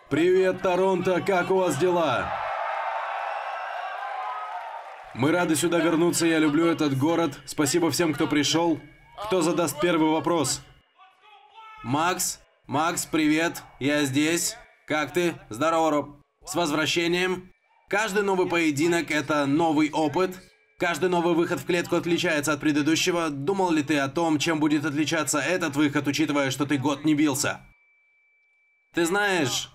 Привет, Торонто, как у вас дела? Мы рады сюда вернуться, я люблю этот город. Спасибо всем, кто пришел. Кто задаст первый вопрос? Макс? Макс, привет, я здесь. Как ты? Здорово, Роб. С возвращением. Каждый новый поединок – это новый опыт. Каждый новый выход в клетку отличается от предыдущего. Думал ли ты о том, чем будет отличаться этот выход, учитывая, что ты год не бился? Ты знаешь...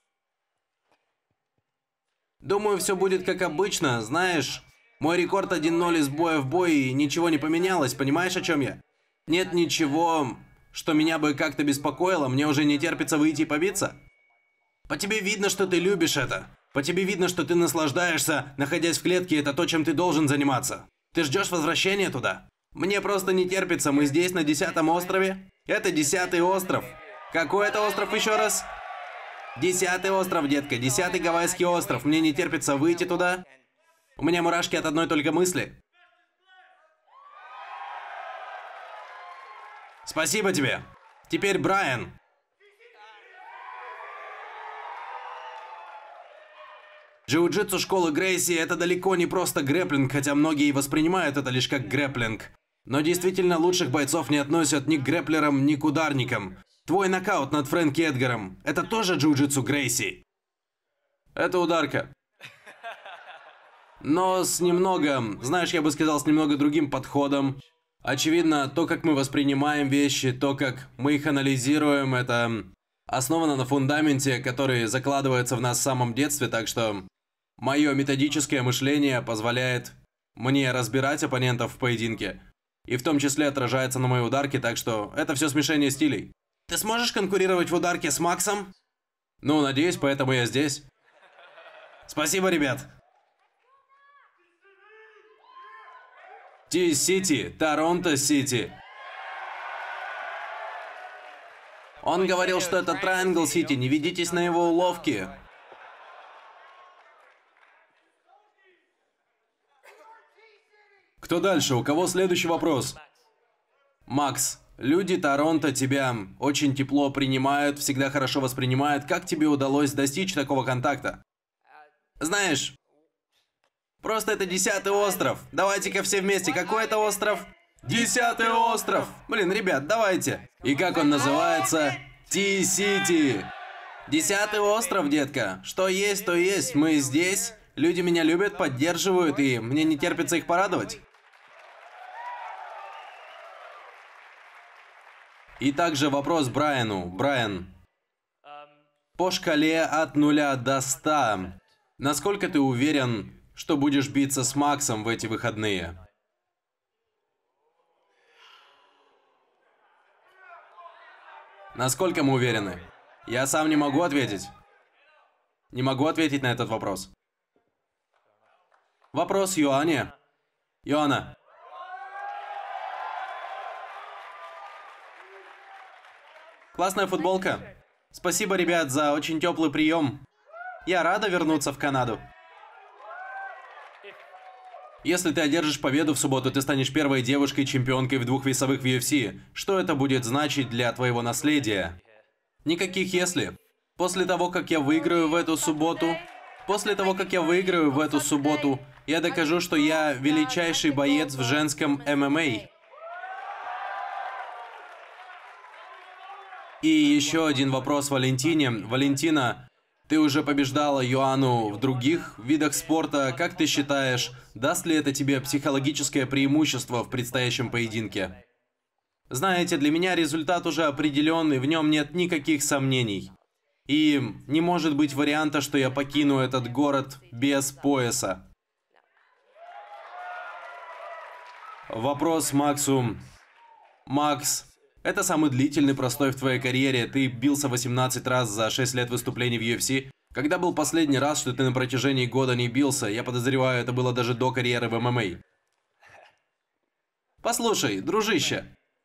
Думаю, все будет как обычно, знаешь. Мой рекорд 1-0 из боя в бой, и ничего не поменялось, понимаешь, о чем я? Нет ничего, что меня бы как-то беспокоило, мне уже не терпится выйти и побиться. По тебе видно, что ты любишь это. По тебе видно, что ты наслаждаешься, находясь в клетке, это то, чем ты должен заниматься. Ты ждешь возвращения туда? Мне просто не терпится, мы здесь, на 10-м острове. Это 10-й остров. Какой это остров еще раз? 10-й остров, детка, 10-й Гавайский остров. Мне не терпится выйти туда. У меня мурашки от одной только мысли. Спасибо тебе. Теперь Брайан. Джиу-джитсу школы Грейси – это далеко не просто грэпплинг, хотя многие и воспринимают это лишь как грэпплинг. Но действительно лучших бойцов не относят ни к грэпплерам, ни к ударникам. Твой нокаут над Фрэнки Эдгаром – это тоже джиу-джитсу Грейси? Это ударка. Но с немного, знаешь, я бы сказал, с немного другим подходом. Очевидно, то, как мы воспринимаем вещи, то, как мы их анализируем, это основано на фундаменте, который закладывается в нас в самом детстве, так что мое методическое мышление позволяет мне разбирать оппонентов в поединке. И в том числе отражается на моей ударке, так что это все смешение стилей. Ты сможешь конкурировать в ударке с Максом? Ну, надеюсь, поэтому я здесь. Спасибо, ребят. Ти-Сити, Торонто-Сити. Он говорил, что это Трайангл-Сити, не ведитесь на его уловки. Кто дальше? У кого следующий вопрос? Макс, люди Торонто тебя очень тепло принимают, всегда хорошо воспринимают. Как тебе удалось достичь такого контакта? Знаешь... Просто это 10-й остров. Давайте-ка все вместе. Какой это остров? 10-й остров. Блин, ребят, давайте. И как он называется? Ти-Сити. 10-й остров, детка. Что есть, то есть. Мы здесь. Люди меня любят, поддерживают, и мне не терпится их порадовать. И также вопрос Брайану. Брайан, по шкале от 0 до 100, насколько ты уверен, что будешь биться с Максом в эти выходные? Насколько мы уверены? Я сам не могу ответить. Не могу ответить на этот вопрос. Вопрос Йоанне. Йоанна. Классная футболка. Спасибо, ребят, за очень теплый прием. Я рада вернуться в Канаду. Если ты одержишь победу в субботу, ты станешь первой девушкой-чемпионкой в двухвесовых в UFC. Что это будет значить для твоего наследия? Никаких «если». После того, как я выиграю в эту субботу... я докажу, что я величайший боец в женском ММА. И еще один вопрос Валентине. Валентина... Ты уже побеждала Йоанну в других видах спорта. Как ты считаешь, даст ли это тебе психологическое преимущество в предстоящем поединке? Знаете, для меня результат уже определенный, в нем нет никаких сомнений. И не может быть варианта, что я покину этот город без пояса. Вопрос Максу. Макс, это самый длительный простой в твоей карьере. Ты бился 18 раз за 6 лет выступлений в UFC. Когда был последний раз, что ты на протяжении года не бился? Я подозреваю, это было даже до карьеры в ММА. Послушай, дружище.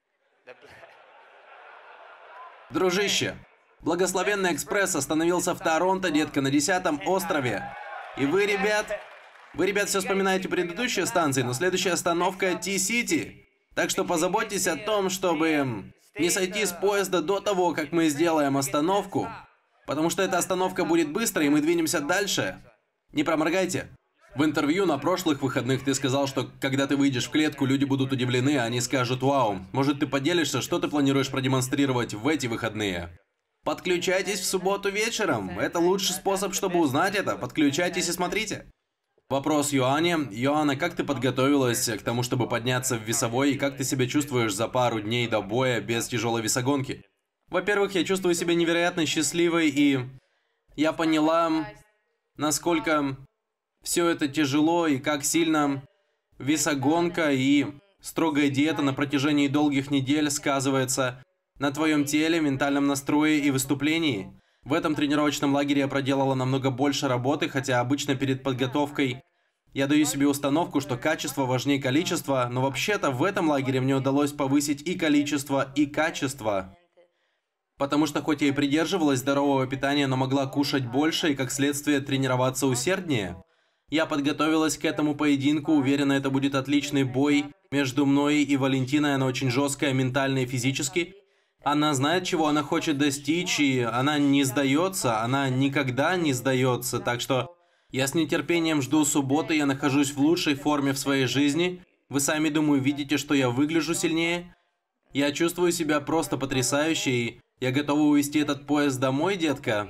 Дружище. Благословенный экспресс остановился в Торонто, детка, на 10-м острове. И вы, ребят, все вспоминаете предыдущие станции, но следующая остановка Ти-Сити. Так что позаботьтесь о том, чтобы не сойти с поезда до того, как мы сделаем остановку. Потому что эта остановка будет быстрой, и мы двинемся дальше. Не проморгайте. В интервью на прошлых выходных ты сказал, что когда ты выйдешь в клетку, люди будут удивлены, а они скажут «Вау». Может, ты поделишься, что ты планируешь продемонстрировать в эти выходные? Подключайтесь в субботу вечером. Это лучший способ, чтобы узнать это. Подключайтесь и смотрите. Вопрос Йоанне. Йоанна, как ты подготовилась к тому, чтобы подняться в весовой, и как ты себя чувствуешь за пару дней до боя без тяжелой весогонки? Во-первых, я чувствую себя невероятно счастливой, и я поняла, насколько все это тяжело, и как сильно весогонка и строгая диета на протяжении долгих недель сказывается на твоем теле, ментальном настрое и выступлении. В этом тренировочном лагере я проделала намного больше работы, хотя обычно перед подготовкой я даю себе установку, что качество важнее количества, но вообще-то в этом лагере мне удалось повысить и количество, и качество. Потому что хоть я и придерживалась здорового питания, но могла кушать больше и как следствие тренироваться усерднее. Я подготовилась к этому поединку, уверена, это будет отличный бой между мной и Валентиной, она очень жесткая ментально и физически. Она знает, чего она хочет достичь, и она не сдается, она никогда не сдается, так что я с нетерпением жду субботы, я нахожусь в лучшей форме в своей жизни. Вы сами, думаю, видите, что я выгляжу сильнее. Я чувствую себя просто потрясающе, и я готова увезти этот пояс домой, детка.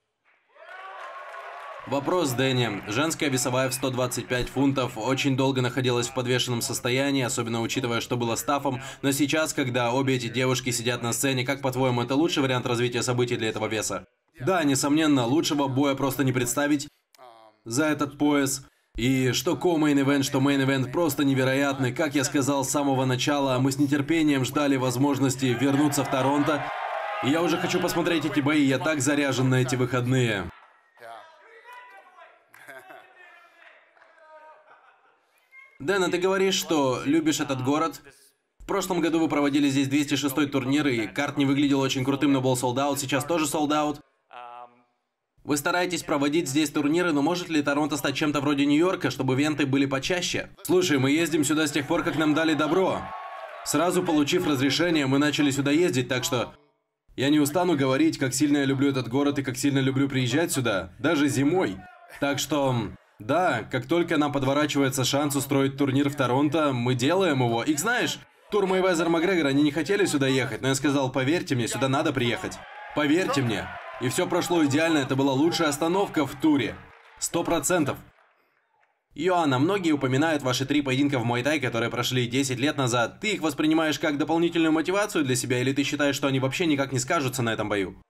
Вопрос Дэнни. Женская весовая в 125 фунтов очень долго находилась в подвешенном состоянии, особенно учитывая, что было с Тафом. Но сейчас, когда обе эти девушки сидят на сцене, как по-твоему, это лучший вариант развития событий для этого веса? Да, несомненно, лучшего боя просто не представить за этот пояс. И что ко-мейн-ивент, что мейн-ивент просто невероятный. Как я сказал с самого начала, мы с нетерпением ждали возможности вернуться в Торонто. И я уже хочу посмотреть эти бои, я так заряжен на эти выходные. Дэна, ты говоришь, что любишь этот город. В прошлом году вы проводили здесь 206-й турнир, и карт не выглядел очень крутым, но был солд-аут, сейчас тоже солд-аут. Вы стараетесь проводить здесь турниры, но может ли Торонто стать чем-то вроде Нью-Йорка, чтобы ивенты были почаще? Слушай, мы ездим сюда с тех пор, как нам дали добро. Сразу получив разрешение, мы начали сюда ездить, так что я не устану говорить, как сильно я люблю этот город и как сильно люблю приезжать сюда, даже зимой. Так что... да, как только нам подворачивается шанс устроить турнир в Торонто, мы делаем его. И знаешь, тур Мэйвезер Макгрегор, они не хотели сюда ехать, но я сказал, поверьте мне, сюда надо приехать. Поверьте мне. И все прошло идеально, это была лучшая остановка в туре. 100%. Йоанна, многие упоминают ваши 3 поединка в Муай-Тай, которые прошли 10 лет назад. Ты их воспринимаешь как дополнительную мотивацию для себя, или ты считаешь, что они вообще никак не скажутся на этом бою?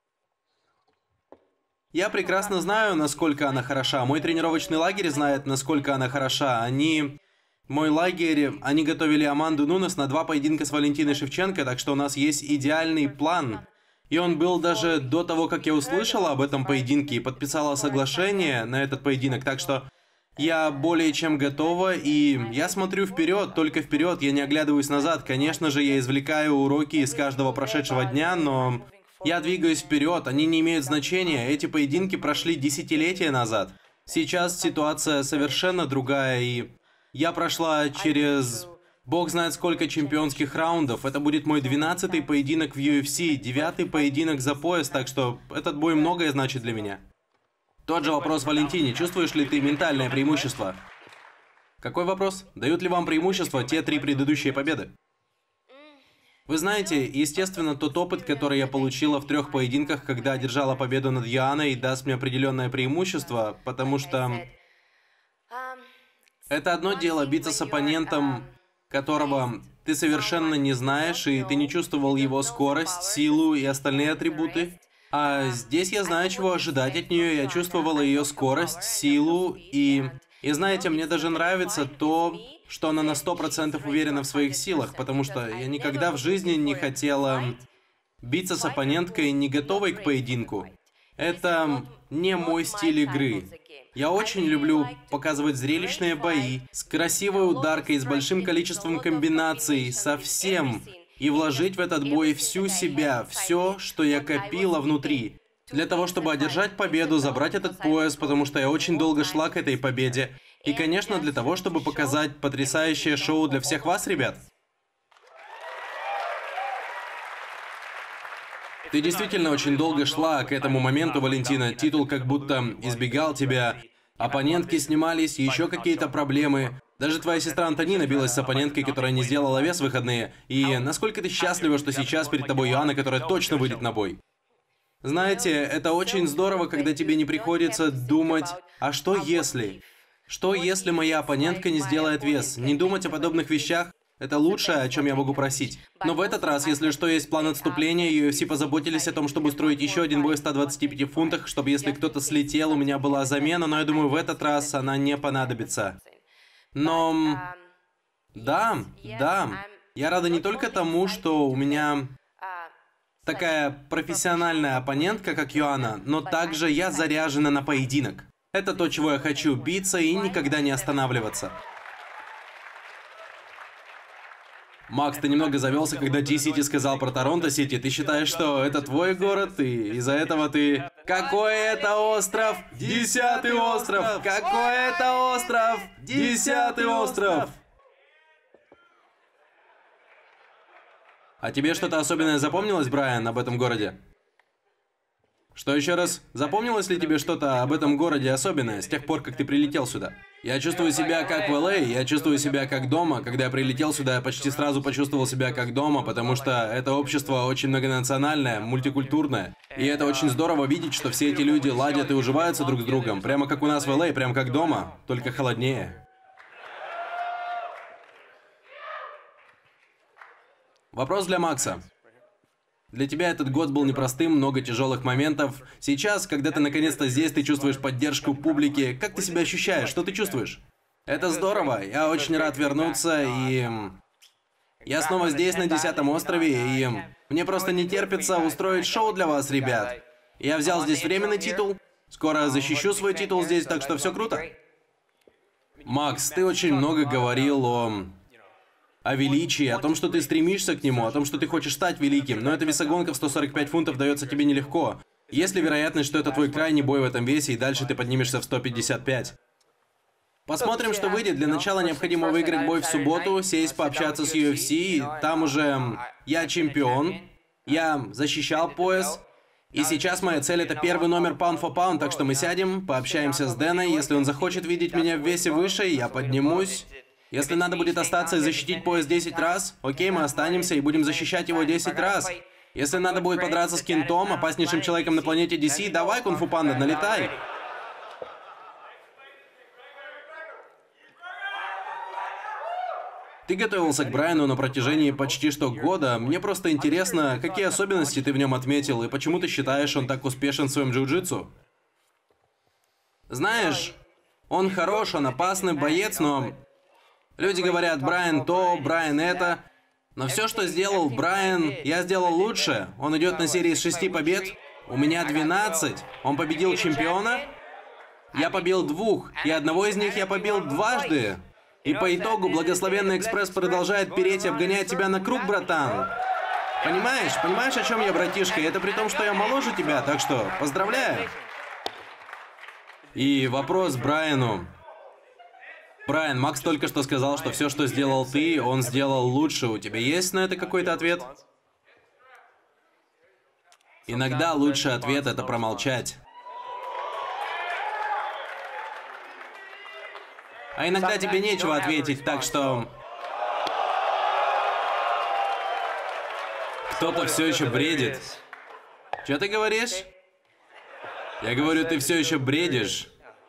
Я прекрасно знаю, насколько она хороша. Мой тренировочный лагерь знает, насколько она хороша. Мой лагерь, они готовили Аманду Нунес на 2 поединка с Валентиной Шевченко, так что у нас есть идеальный план. И он был даже до того, как я услышала об этом поединке и подписала соглашение на этот поединок, так что я более чем готова, и я смотрю вперед, только вперед, я не оглядываюсь назад. Конечно же, я извлекаю уроки из каждого прошедшего дня, но... я двигаюсь вперед, они не имеют значения. Эти поединки прошли десятилетия назад. Сейчас ситуация совершенно другая, и я прошла через... бог знает сколько чемпионских раундов. Это будет мой 12-й поединок в UFC, 9-й поединок за пояс, так что этот бой многое значит для меня. Тот же вопрос Валентине. Чувствуешь ли ты ментальное преимущество? Какой вопрос? Дают ли вам преимущество те 3 предыдущие победы? Вы знаете, естественно, тот опыт, который я получила в 3 поединках, когда одержала победу над Йоанной, даст мне определенное преимущество, потому что... это одно дело биться с оппонентом, которого ты совершенно не знаешь, и ты не чувствовал его скорость, силу и остальные атрибуты. А здесь я знаю, чего ожидать от нее, я чувствовала ее скорость, силу, и знаете, мне даже нравится то, что она на 100% уверена в своих силах, потому что я никогда в жизни не хотела биться с оппоненткой, не готовой к поединку. Это не мой стиль игры. Я очень люблю показывать зрелищные бои, с красивой ударкой, с большим количеством комбинаций, со всем, и вложить в этот бой всю себя, все, что я копила внутри. Для того, чтобы одержать победу, забрать этот пояс, потому что я очень долго шла к этой победе. И, конечно, для того, чтобы показать потрясающее шоу для всех вас, ребят. Ты действительно очень долго шла к этому моменту, Валентина. Титул как будто избегал тебя. Оппонентки снимались, еще какие-то проблемы. Даже твоя сестра Антонина билась с оппоненткой, которая не сделала вес в выходные. И насколько ты счастлива, что сейчас перед тобой Иоанна, которая точно выйдет на бой? Знаете, это очень здорово, когда тебе не приходится думать, а что если? Что если моя оппонентка не сделает вес? Не думать о подобных вещах — это лучшее, о чем я могу просить. Но в этот раз, если что, есть план отступления, и UFC позаботились о том, чтобы устроить еще один бой в 125 фунтах, чтобы если кто-то слетел, у меня была замена, но я думаю, в этот раз она не понадобится. Но... Да, я рада не только тому, что у меня такая профессиональная оппонентка, как Иоанна, но также я заряжена на поединок. Это то, чего я хочу, биться и никогда не останавливаться. Макс, ты немного завелся, когда T-City сказал про Торонто-Сити. Ты считаешь, что это твой город, и из-за этого ты... Какой это остров? 10-й остров! Какой это остров? 10-й остров! А тебе что-то особенное запомнилось, Брайан, об этом городе? Что еще раз? Запомнилось ли тебе что-то об этом городе особенное с тех пор, как ты прилетел сюда? Я чувствую себя как в Л.А., я чувствую себя как дома. Когда я прилетел сюда, я почти сразу почувствовал себя как дома, потому что это общество очень многонациональное, мультикультурное. И это очень здорово видеть, что все эти люди ладят и уживаются друг с другом. Прямо как у нас в Л.А., прямо как дома, только холоднее. Вопрос для Макса. Для тебя этот год был непростым, много тяжелых моментов. Сейчас, когда ты наконец-то здесь, ты чувствуешь поддержку публики. Как ты себя ощущаешь? Что ты чувствуешь? Это здорово. Я очень рад вернуться, и... Я снова здесь, на 10-м острове, и... Мне просто не терпится устроить шоу для вас, ребят. Я взял здесь временный титул. Скоро защищу свой титул здесь, так что все круто. Макс, ты очень много говорил о величии, о том, что ты стремишься к нему, о том, что ты хочешь стать великим, но эта весогонка в 145 фунтов дается тебе нелегко. Есть ли вероятность, что это твой крайний бой в этом весе, и дальше ты поднимешься в 155? Посмотрим, что выйдет. Для начала необходимо выиграть бой в субботу, сесть, пообщаться с UFC, там уже я чемпион, я защищал пояс, и сейчас моя цель — это первый номер pound for pound, так что мы сядем, пообщаемся с Дэной, если он захочет видеть меня в весе выше, я поднимусь. Если надо будет остаться и защитить пояс 10 раз, окей, мы останемся и будем защищать его 10 раз. Если надо будет подраться с Кентом, опаснейшим человеком на планете DC, давай, Кунг-фу Панда, налетай. Ты готовился к Брайану на протяжении почти что года. Мне просто интересно, какие особенности ты в нем отметил, и почему ты считаешь, он так успешен в своем джиу-джитсу? Знаешь, он хорош, он опасный боец, но... Люди говорят, Брайан то, Брайан это. Но все, что сделал Брайан, я сделал лучше. Он идет на серии с 6 побед. У меня 12. Он победил чемпиона. Я побил 2. И одного из них я побил дважды. И по итогу Благословенный Экспресс продолжает переть и обгонять тебя на круг, братан. Понимаешь? Понимаешь, о чем я, братишка? И это при том, что я моложе тебя, так что поздравляю. И вопрос Брайану. Брайан, Макс только что сказал, что все, что сделал ты, он сделал лучше. У тебя есть на это какой-то ответ? Иногда лучший ответ — это промолчать. А иногда тебе нечего ответить, так что... Кто-то все еще бредит. Что ты говоришь? Я говорю, ты все еще бредишь.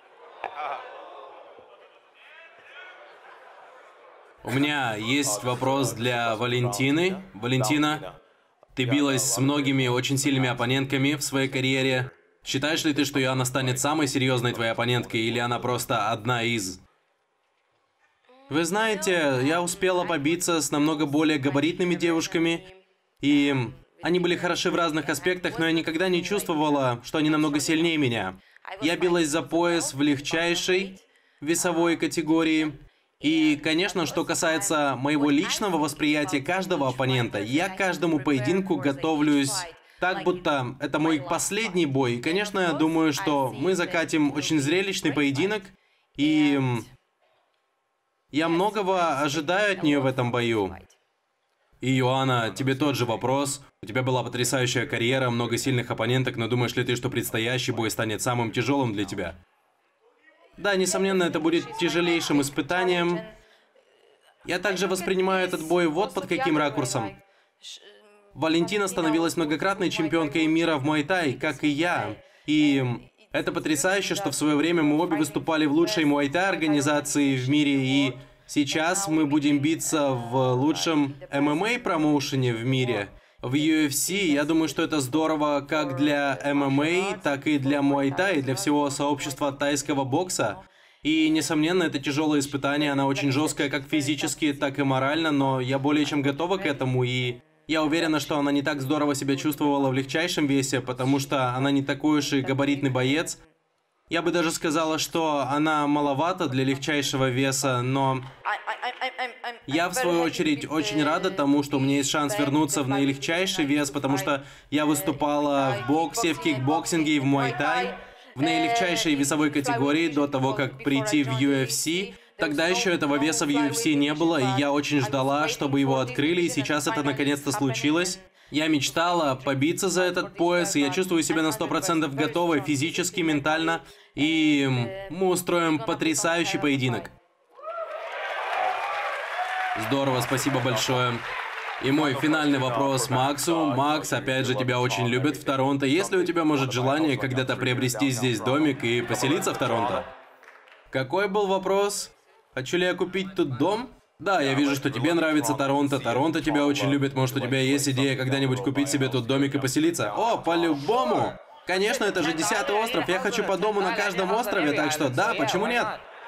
У меня есть вопрос для Валентины. Валентина, ты билась с многими очень сильными оппонентками в своей карьере. Считаешь ли ты, что Иоанна станет самой серьезной твоей оппоненткой, или она просто одна из? Вы знаете, я успела побиться с намного более габаритными девушками, и они были хороши в разных аспектах, но я никогда не чувствовала, что они намного сильнее меня. Я билась за пояс в легчайшей весовой категории. И, конечно, что касается моего личного восприятия каждого оппонента, я к каждому поединку готовлюсь так, будто это мой последний бой. И, конечно, я думаю, что мы закатим очень зрелищный поединок, и я многого ожидаю от нее в этом бою. И, Иоанна, тебе тот же вопрос. У тебя была потрясающая карьера, много сильных оппоненток, но думаешь ли ты, что предстоящий бой станет самым тяжелым для тебя? Да, несомненно, это будет тяжелейшим испытанием. Я также воспринимаю этот бой вот под каким ракурсом. Валентина становилась многократной чемпионкой мира в муай-тай, как и я. И это потрясающе, что в свое время мы обе выступали в лучшей муай-тай организации в мире, и сейчас мы будем биться в лучшем ММА-промоушене в мире, в UFC. Я думаю, что это здорово как для ММА, так и для муай-тай, для всего сообщества тайского бокса. И, несомненно, это тяжелое испытание, она очень жесткая как физически, так и морально, но я более чем готова к этому, и я уверена, что она не так здорово себя чувствовала в легчайшем весе, потому что она не такой уж и габаритный боец. Я бы даже сказала, что она маловата для легчайшего веса, но я, в свою очередь, очень рада тому, что у меня есть шанс вернуться в наилегчайший вес, потому что я выступала в боксе, в кикбоксинге и в муай-тай, в наилегчайшей весовой категории до того, как прийти в UFC. Тогда еще этого веса в UFC не было, и я очень ждала, чтобы его открыли, и сейчас это наконец-то случилось. Я мечтала побиться за этот пояс, и я чувствую себя на 100% готовой физически, ментально, и мы устроим потрясающий поединок. Здорово, спасибо большое. И мой финальный вопрос Максу. Макс, опять же, тебя очень любят в Торонто. Есть ли у тебя, может, желание когда-то приобрести здесь домик и поселиться в Торонто? Какой был вопрос? Хочу ли я купить тут дом? Да, я вижу, что тебе нравится Торонто. Торонто тебя очень любит. Может, у тебя есть идея когда-нибудь купить себе тут домик и поселиться? О, по-любому! Конечно, это же 10-й остров. Я хочу по дому на каждом острове, так что да, почему нет?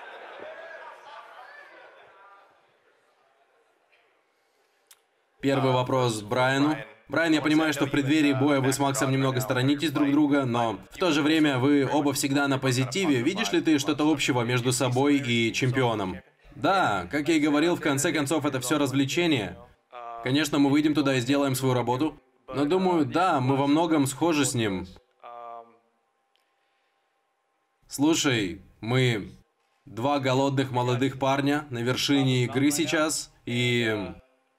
Первый вопрос Брайану. Брайан, я понимаю, что в преддверии боя вы с Максом немного сторонитесь друг друга, но в то же время вы оба всегда на позитиве. Видишь ли ты что-то общего между собой и чемпионом? Да, как я и говорил, в конце концов, это все развлечение. Конечно, мы выйдем туда и сделаем свою работу. Но думаю, да, мы во многом схожи с ним. Слушай, мы два голодных молодых парня на вершине игры сейчас, и...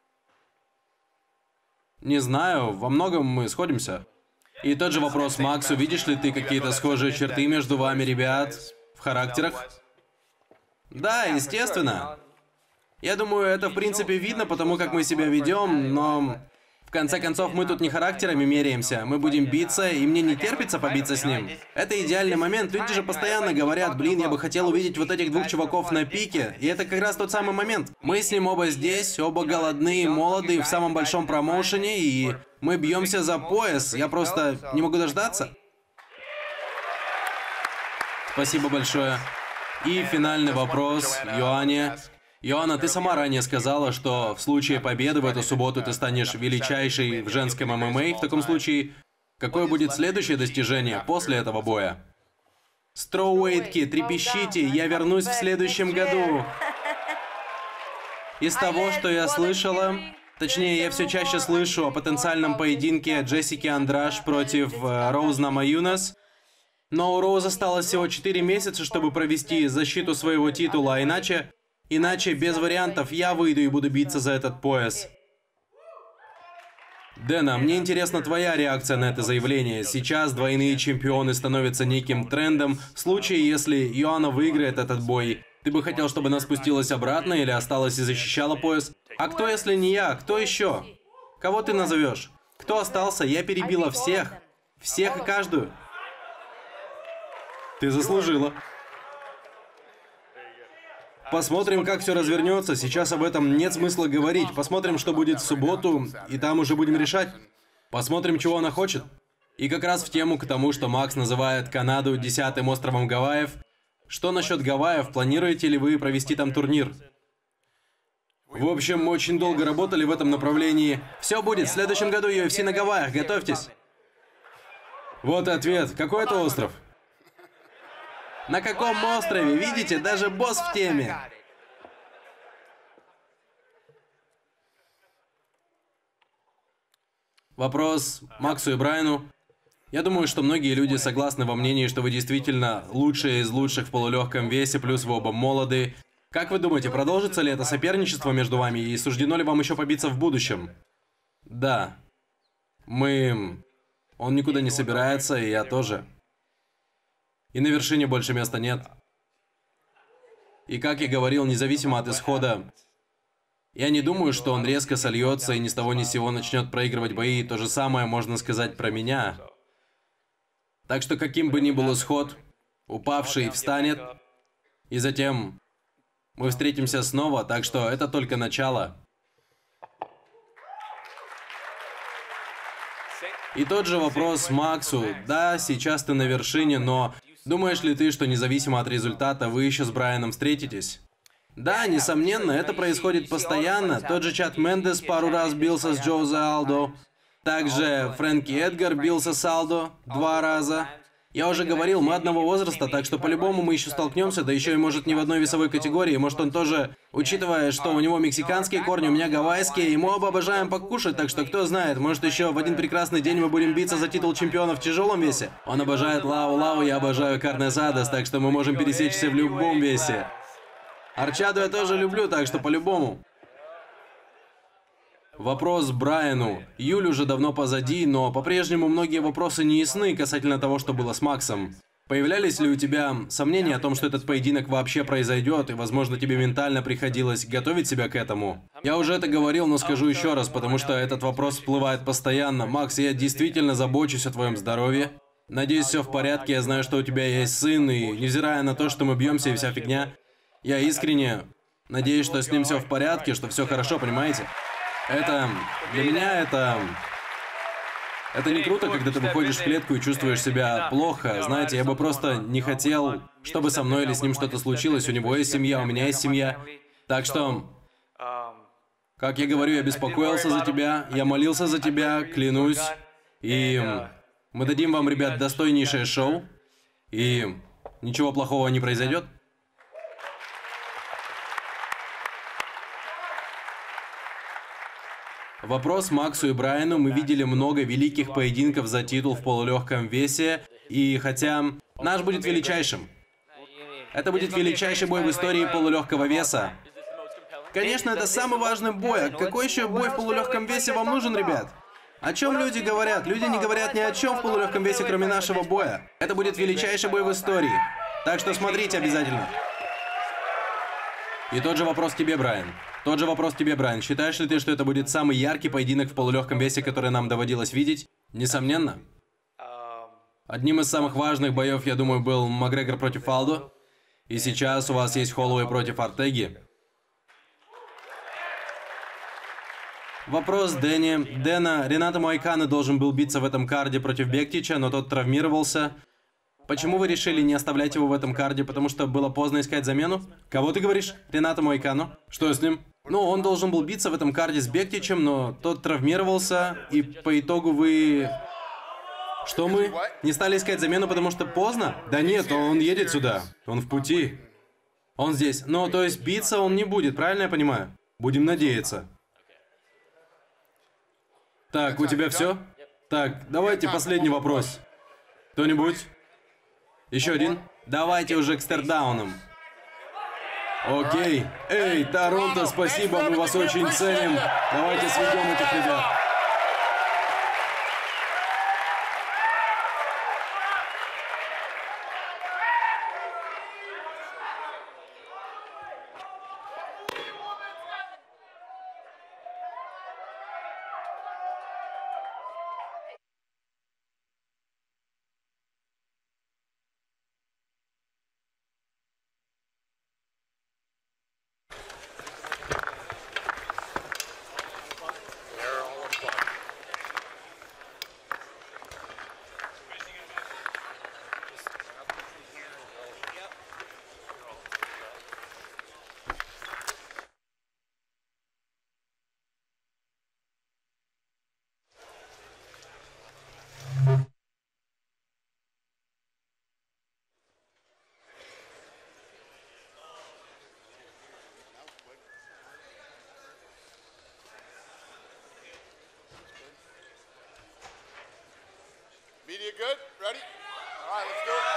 Не знаю, во многом мы сходимся. И тот же вопрос Максу, видишь ли ты какие-то схожие черты между вами, ребят, в характерах? Да, естественно. Я думаю, это в принципе видно, потому как мы себя ведем, но... В конце концов, мы тут не характерами меряемся, мы будем биться, и мне не терпится побиться с ним. Это идеальный момент, люди же постоянно говорят, блин, я бы хотел увидеть вот этих двух чуваков на пике, и это как раз тот самый момент. Мы с ним оба здесь, оба голодные, молодые, в самом большом промоушене, и мы бьемся за пояс, я просто не могу дождаться. Спасибо большое. И финальный вопрос, Иоанне. Иоанна, ты сама ранее сказала, что в случае победы в эту субботу ты станешь величайшей в женском ММА. В таком случае, какое будет следующее достижение после этого боя? Строуэйтки, трепещите, я вернусь в следующем году. Из того, что я слышала, точнее, я все чаще слышу о потенциальном поединке Джессики Андраш против Роуз Намаюнас. Но у Роуз осталось всего 4 месяца, чтобы провести защиту своего титула, Иначе, без вариантов, я выйду и буду биться за этот пояс. Дэна, мне интересна твоя реакция на это заявление. Сейчас двойные чемпионы становятся неким трендом. В случае, если Иоанна выиграет этот бой, ты бы хотел, чтобы она спустилась обратно или осталась и защищала пояс? А кто, если не я? Кто еще? Кого ты назовешь? Кто остался? Я перебила всех. Всех и каждую. Ты заслужила. Посмотрим, как все развернется. Сейчас об этом нет смысла говорить. Посмотрим, что будет в субботу, и там уже будем решать. Посмотрим, чего она хочет. И как раз в тему к тому, что Макс называет Канаду 10-м островом Гавайев. Что насчет Гавайев? Планируете ли вы провести там турнир? В общем, мы очень долго работали в этом направлении. Все будет. В следующем году UFC на Гавайях. Готовьтесь. Вот ответ. Какой это остров? На каком острове? Видите, даже босс в теме. Вопрос Максу и Брайану. Я думаю, что многие люди согласны во мнении, что вы действительно лучшие из лучших в полулегком весе, плюс вы оба молоды. Как вы думаете, продолжится ли это соперничество между вами и суждено ли вам еще побиться в будущем? Да. Он никуда не собирается, и я тоже. И на вершине больше места нет. И как я говорил, независимо от исхода, я не думаю, что он резко сольется и ни с того ни с сего начнет проигрывать бои. И то же самое можно сказать про меня. Так что каким бы ни был исход, упавший встанет, и затем мы встретимся снова, так что это только начало. И тот же вопрос Максу. Да, сейчас ты на вершине, но думаешь ли ты, что независимо от результата вы еще с Брайаном встретитесь? Да, несомненно, это происходит постоянно. Тот же Чад Мендес пару раз бился с Джоузе Алдо. Также Фрэнки Эдгар бился с Алдо 2 раза. Я уже говорил, мы одного возраста, так что по-любому мы еще столкнемся, да еще и может не в одной весовой категории. Может он тоже, учитывая, что у него мексиканские корни, у меня гавайские, и мы оба обожаем покушать, так что кто знает, может еще в один прекрасный день мы будем биться за титул чемпиона в тяжелом весе. Он обожает лау-лау, я обожаю карне-асадос, так что мы можем пересечься в любом весе. Арчаду я тоже люблю, так что по-любому. Вопрос Брайану. Юль уже давно позади, но по-прежнему многие вопросы не ясны касательно того, что было с Максом. Появлялись ли у тебя сомнения о том, что этот поединок вообще произойдет, и, возможно, тебе ментально приходилось готовить себя к этому? Я уже это говорил, но скажу еще раз, потому что этот вопрос всплывает постоянно. Макс, я действительно забочусь о твоем здоровье. Надеюсь, все в порядке, я знаю, что у тебя есть сын, и невзирая на то, что мы бьемся и вся фигня, я искренне надеюсь, что с ним все в порядке, что все хорошо, понимаете? Для меня это не круто, когда ты выходишь в клетку и чувствуешь себя плохо. Знаете, я бы просто не хотел, чтобы со мной или с ним что-то случилось. У него есть семья, у меня есть семья. Так что, как я говорю, я беспокоился за тебя, я молился за тебя, клянусь. И мы дадим вам, ребят, достойнейшее шоу. И ничего плохого не произойдет. Вопрос Максу и Брайану. Мы видели много великих поединков за титул в полулегком весе. И хотя наш будет величайшим. Это будет величайший бой в истории полулегкого веса. Конечно, это самый важный бой. А какой еще бой в полулегком весе вам нужен, ребят? О чем люди говорят? Люди не говорят ни о чем в полулегком весе, кроме нашего боя. Это будет величайший бой в истории. Так что смотрите обязательно. И тот же вопрос тебе, Брайан. Тот же вопрос тебе, Брайан. Считаешь ли ты, что это будет самый яркий поединок в полулегком весе, который нам доводилось видеть? Несомненно. Одним из самых важных боев, я думаю, был Макгрегор против Алдо. И сейчас у вас есть Холлоуэй против Ортеги. Вопрос Дэна. Ренато Моикано должен был биться в этом карде против Бектича, но тот травмировался. Почему вы решили не оставлять его в этом карде? Потому что было поздно искать замену? Кого ты говоришь? Ренато Моикано? Что с ним? Ну, он должен был биться в этом карде с Бектичем, но тот травмировался, и по итогу вы... Что мы? Не стали искать замену, потому что поздно? Да нет, он едет сюда. Он в пути. Он здесь. Ну, то есть биться он не будет, правильно я понимаю? Будем надеяться. Так, у тебя все? Так, давайте последний вопрос. Кто-нибудь? Еще один? Давайте уже к стердаунам. Окей. Эй, Торонто, спасибо, мы вас очень ценим. Давайте сведем этих ребят. Media good? Ready? All right, let's do it.